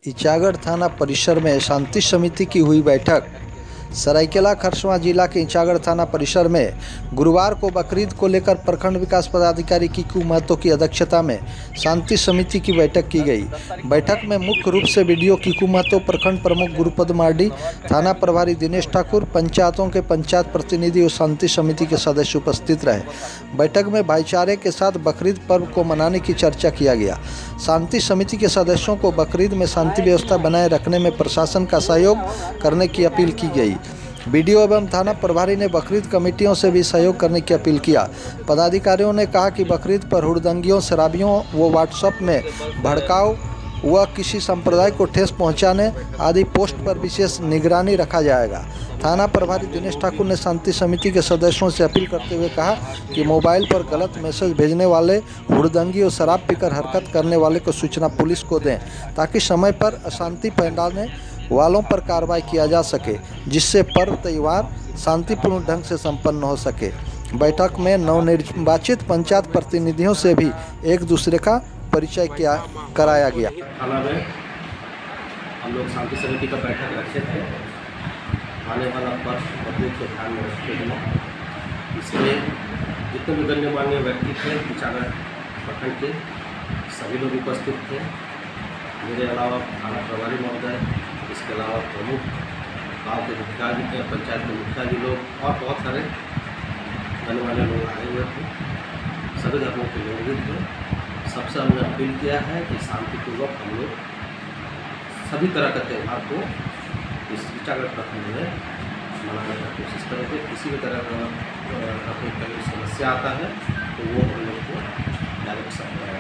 ईचागढ़ थाना परिसर में शांति समिति की हुई बैठक। सरायकेला खरसवां जिला के ईचागढ़ थाना परिसर में गुरुवार को बकरीद को लेकर प्रखंड विकास पदाधिकारी कीकू महतो की अध्यक्षता में शांति समिति की बैठक की गई। बैठक में मुख्य रूप से बीडीओ कीकू महतो, प्रखंड प्रमुख गुरुपद मार्डी, थाना प्रभारी दिनेश ठाकुर, पंचायतों के पंचायत प्रतिनिधि और शांति समिति के सदस्य उपस्थित रहे। बैठक में भाईचारे के साथ बकरीद पर्व को मनाने की चर्चा किया गया। शांति समिति के सदस्यों को बकरीद में शांति व्यवस्था बनाए रखने में प्रशासन का सहयोग करने की अपील की गई। बीडीओ एवं थाना प्रभारी ने बकरीद कमेटियों से भी सहयोग करने की अपील किया। पदाधिकारियों ने कहा कि बकरीद पर हुड़दंगियों, शराबियों व व्हाट्सएप में भड़काव व किसी संप्रदाय को ठेस पहुंचाने आदि पोस्ट पर विशेष निगरानी रखा जाएगा। थाना प्रभारी दिनेश ठाकुर ने शांति समिति के सदस्यों से अपील करते हुए कहा कि मोबाइल पर गलत मैसेज भेजने वाले, हुड़दंगी और शराब पीकर हरकत करने वाले को सूचना पुलिस को दें, ताकि समय पर अशांति फैलाने वालों पर कार्रवाई किया जा सके, जिससे पर्व त्यौहार शांतिपूर्ण ढंग से संपन्न हो सके। बैठक में नवनिर्वाचित पंचायत प्रतिनिधियों से भी एक दूसरे का परिचय कराया गया। थाना में हम लोग शांति समिति का बैठक रखे थे। आने वाला पर्व बकरीद को ध्यान में रखते हुए इसमें जितने भी गण्यमान्य व्यक्ति थे ईचागढ़ प्रखंड के सभी लोग उपस्थित थे। मेरे अलावा थाना प्रभारी महोदय, इसके अलावा प्रमुख गाँव के मुखिया जी थे, पंचायत के मुखिया जी लोग और बहुत सारे गणमान्य लोग आए हुए थे। सभी धर्मों के लोग भी थे। सबसे हमने अपील किया है कि शांतिपूर्वक हम लोग सभी तरह के त्यौहार को इस ईचागढ़ प्रखंड में मनाने की कोशिश करेंगे। किसी भी तरह का कोई समस्या आता है तो वो हम लोग को डायरेक्ट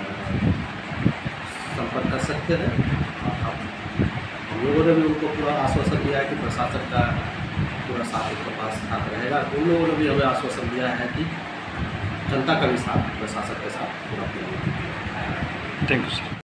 संपर्क कर सकते हैं। और हम लोगों ने भी उनको पूरा आश्वासन दिया है कि प्रशासन का पूरा साथ उनके पास साथ रहेगा। उन लोगों ने भी हमें आश्वासन दिया है कि जनता का भी साथ प्रशासन के साथ पूरा। Thank you sir.